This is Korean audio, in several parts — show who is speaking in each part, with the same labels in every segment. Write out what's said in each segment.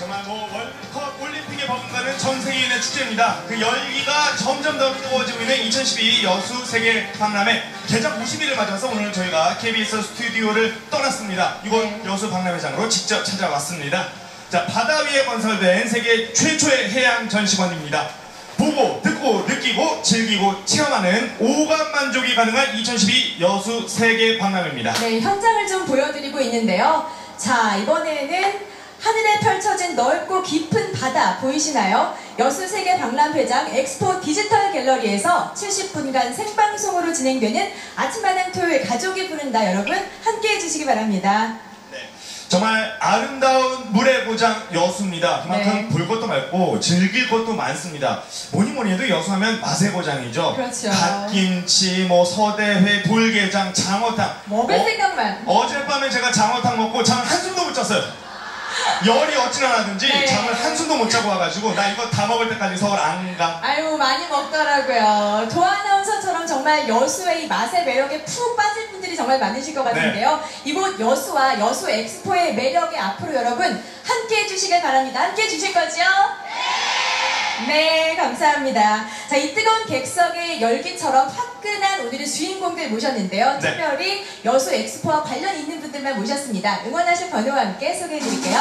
Speaker 1: 정말 월드컵 올림픽에 버금가는 전 세계인의 축제입니다. 그 열기가 점점 더 뜨거워지고 있는 2012 여수 세계 박람회 개장 50일을 맞아서 오늘 저희가 KBS 스튜디오를 떠났습니다. 이곳 여수 박람회장으로 직접 찾아왔습니다. 자, 바다 위에 건설된 세계 최초의 해양 전시관입니다. 보고, 듣고, 느끼고, 즐기고, 체험하는 오감 만족이 가능한 2012 여수 세계 박람회입니다.
Speaker 2: 네, 현장을 좀 보여드리고 있는데요. 자, 이번에는 하늘에 펼쳐진 넓고 깊은 바다 보이시나요? 여수 세계 박람회장 엑스포 디지털 갤러리에서 70분간 생방송으로 진행되는 아침마당 토요일 가족이 부른다. 여러분 함께 해주시기 바랍니다.
Speaker 1: 네, 정말 아름다운 물의 고장 여수입니다. 그만큼
Speaker 2: 네.
Speaker 1: 볼 것도 많고 즐길 것도 많습니다. 뭐니 해도 여수하면 맛의 고장이죠.
Speaker 2: 그렇죠.
Speaker 1: 갓김치, 뭐 서대회, 돌게장, 장어탕.
Speaker 2: 먹을 생각만.
Speaker 1: 어젯밤에 제가 장어탕 먹고 잠을 한숨도 못 잤어요. 열이 어찌나 나든지
Speaker 2: 네.
Speaker 1: 잠을 한숨도 못 자고 와가지고 나 이거 다 먹을 때까지 서울 안 가.
Speaker 2: 아유, 많이 먹더라고요. 도아 아나운서처럼 정말 여수의 이 맛의 매력에 푹 빠질 분들이 정말 많으실 것 같은데요. 이곳 여수와 여수 엑스포의 매력에 앞으로 여러분 함께 해주시길 바랍니다. 함께 해주실 거죠? 네, 감사합니다. 자, 이 뜨거운 객석의 열기처럼 화끈한 오늘의 주인공들 모셨는데요.
Speaker 1: 네.
Speaker 2: 특별히 여수 엑스포와 관련 있는 분들만 모셨습니다. 응원하실 번호와 함께 소개해드릴게요.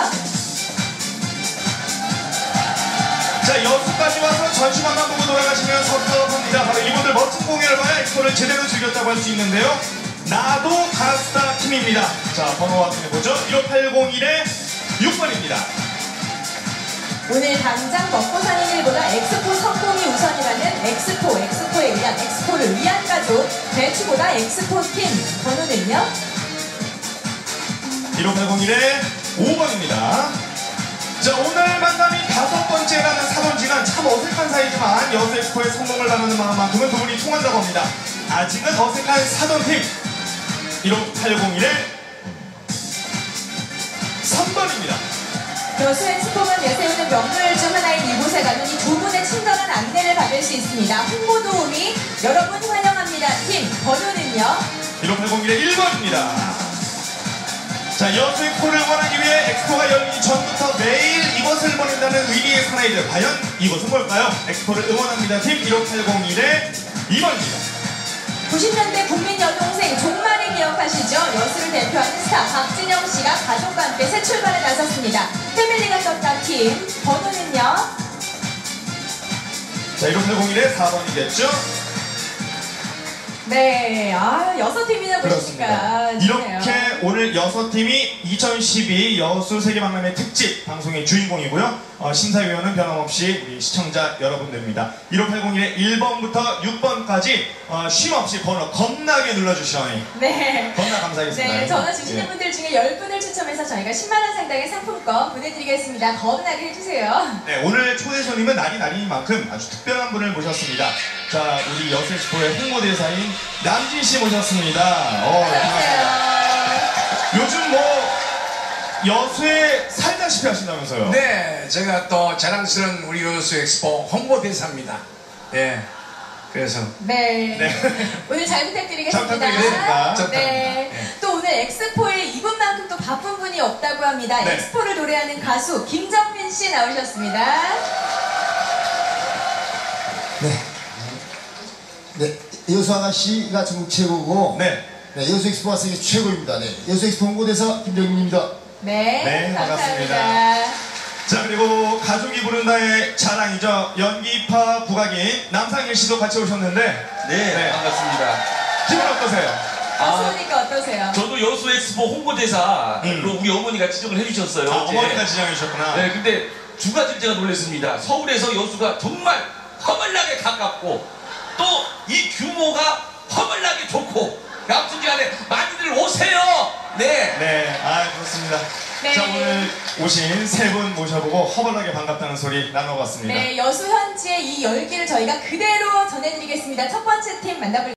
Speaker 1: 자, 여수까지 와서 전시관만 보고 돌아가시면 섭섭합니다. 바로 이분들 멋진 공연을 봐야 엑스포를 제대로 즐겼다고 할 수 있는데요. 나도 가수다 팀입니다. 자, 번호와 함께 보죠. 15801의 6번입니다.
Speaker 2: 오늘 당장 먹고 사는 일보다 엑스포 성공이 우선이라는 엑스포에 의한 엑스포를 위한 가족 배추보다 엑스포 팀 번호는요?
Speaker 1: 15801의 5번입니다. 자, 오늘 만남이 5번째라는 사돈지간 참 어색한 사이지만 여수 엑스포의 성공을 바라는 마음만큼은 두 분이 통한다고 합니다. 아직은 어색한 사돈팀 15801의 3번입니다.
Speaker 2: 여수 엑스포만 내세우는 명물 중 하나인 이곳에 가면 이 두 분의 친절한 안내를 받을 수 있습니다. 홍보 도우미 여러분 환영합니다. 팀 번호는요?
Speaker 1: 15801의 1번입니다. 자, 여수 엑스포를 응원하기 위해 엑스포가 열리기 전부터 매일 이것을 보낸다는 의리의 사나이들. 과연 이것은 뭘까요? 엑스포를 응원합니다. 팀 15801의 2번입니다.
Speaker 2: 90년대 국민 여동생 종말을 기억하시죠? 여수를 대표하는 스타 박진영 씨가 가족과 함께 새 출발에 나섰습니다. 패밀리가 떴다 팀 번호는요?
Speaker 1: 자, 15801의 4번이겠죠?
Speaker 2: 네, 아, 6팀이나 보니까
Speaker 1: 이렇게 오늘 6팀이 2012 여수 세계박람회 특집 방송의 주인공이고요. 심사위원은 변함없이 우리 시청자 여러분들입니다. 15801의 1번부터 6번까지 쉼없이 번호 겁나게 눌러주시오니
Speaker 2: 네.
Speaker 1: 겁나 감사하겠습니다.
Speaker 2: 네, 전화 주시는 분들 중에 10분을 추첨해서 저희가 10만원 상당의 상품권 보내드리겠습니다. 겁나게 해주세요.
Speaker 1: 네, 오늘 초대 손님은 날인 만큼 아주 특별한 분을 모셨습니다. 자, 우리 여수 엑스포의 홍보대사인 남진씨 모셨습니다.
Speaker 2: 안녕하세요.
Speaker 1: 요즘 뭐 여수에 살다시피 하신다면서요?
Speaker 3: 네, 제가 또 자랑스러운 우리 여수 엑스포 홍보대사입니다. 예, 그래서
Speaker 2: 네.
Speaker 1: 네.
Speaker 2: 오늘 잘 부탁드리겠습니다.
Speaker 1: 잘 부탁드리겠습니다.
Speaker 2: 네.
Speaker 3: 네.
Speaker 2: 또 오늘 엑스포에 이분만큼 또 바쁜 분이 없다고 합니다.
Speaker 1: 네.
Speaker 2: 엑스포를 노래하는 가수 김정민 씨 나오셨습니다.
Speaker 4: 네. 네, 여수 아가씨가 전국 최고고,
Speaker 1: 네.
Speaker 4: 네, 여수 엑스포가 세계 최고입니다. 네, 여수 엑스포 홍보대사 김정민입니다.
Speaker 2: 네,
Speaker 1: 네,
Speaker 2: 감사합니다.
Speaker 1: 자, 그리고 가족이 부른다의 자랑이죠. 연기파 부각인 남상일 씨도 같이 오셨는데
Speaker 5: 네, 반갑습니다.
Speaker 1: 기분 어떠세요?
Speaker 2: 가수 보니까 어떠세요?
Speaker 5: 저도 여수 엑스포 홍보대사로 우리 어머니가 지정을 해주셨어요.
Speaker 1: 아,
Speaker 5: 어제.
Speaker 1: 어머니가 지정해 주셨구나.
Speaker 5: 네, 근데 두 가지를 제가 놀랐습니다. 서울에서 여수가 정말 허물나게 가깝고 또 이 규모가 허물나게 좋고 아무튼간에 많이들 오세요. 네.
Speaker 1: 네, 아, 그렇습니다.
Speaker 2: 네.
Speaker 1: 자, 오늘 오신 세 분 모셔보고 허벌나게 반갑다는 소리 나눠봤습니다.
Speaker 2: 네, 여수 현지의 이 열기를 저희가 그대로 전해드리겠습니다. 첫 번째 팀 만나볼게요.